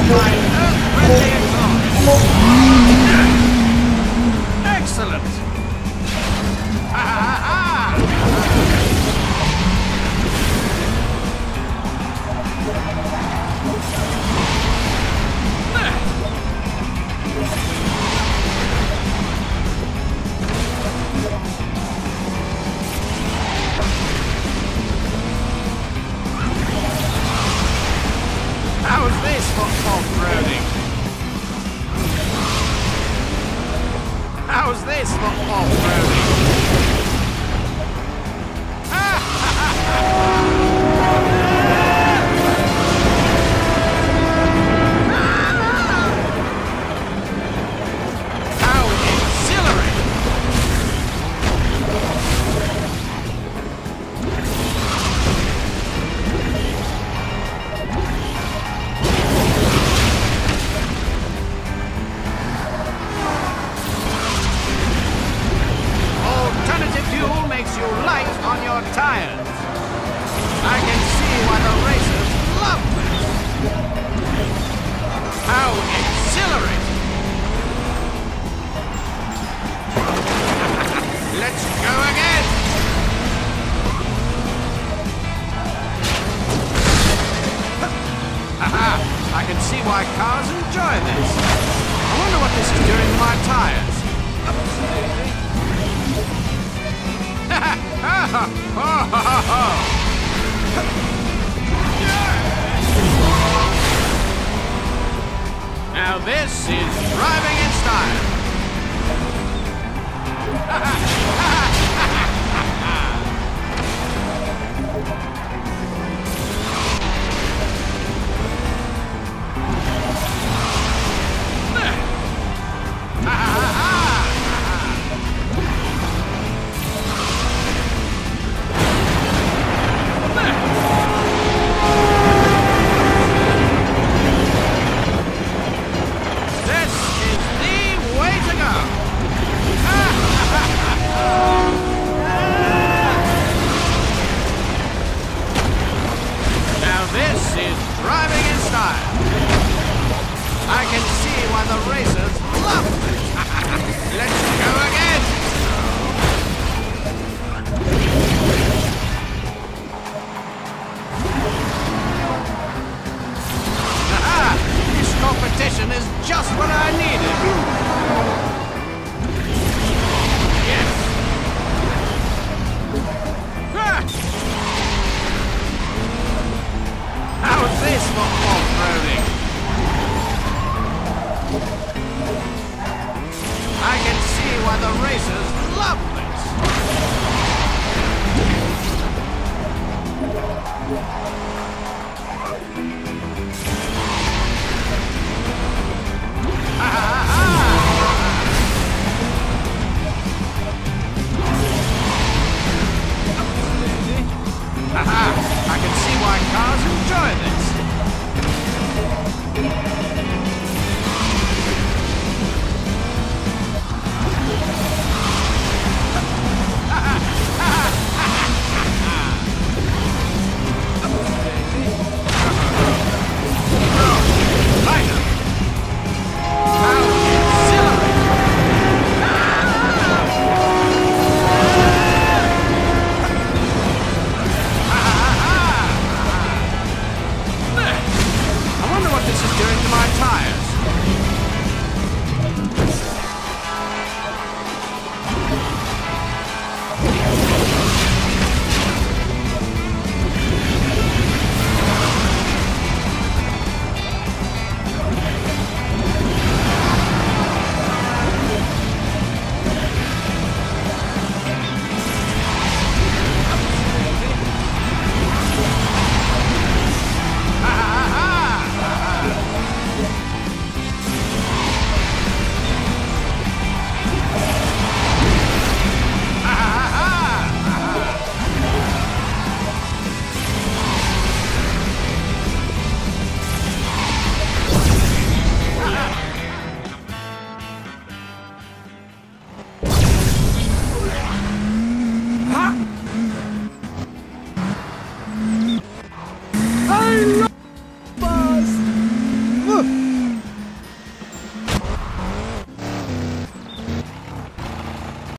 My earth-friendly exhaust. Excellent. Ha ha ha! How's this for off-roading? How's this for off-roading? How exhilarating! Alternative fuel makes you light on your tires. I can see why the racers love this. How exhilarating! Let's go again! Haha! I can see why cars enjoy this. I wonder what this is doing to my tires. Now this is driving in style. This is the way to go. Now this is driving in style. I can see why the racers love it. Let's go again. This competition is just what I needed.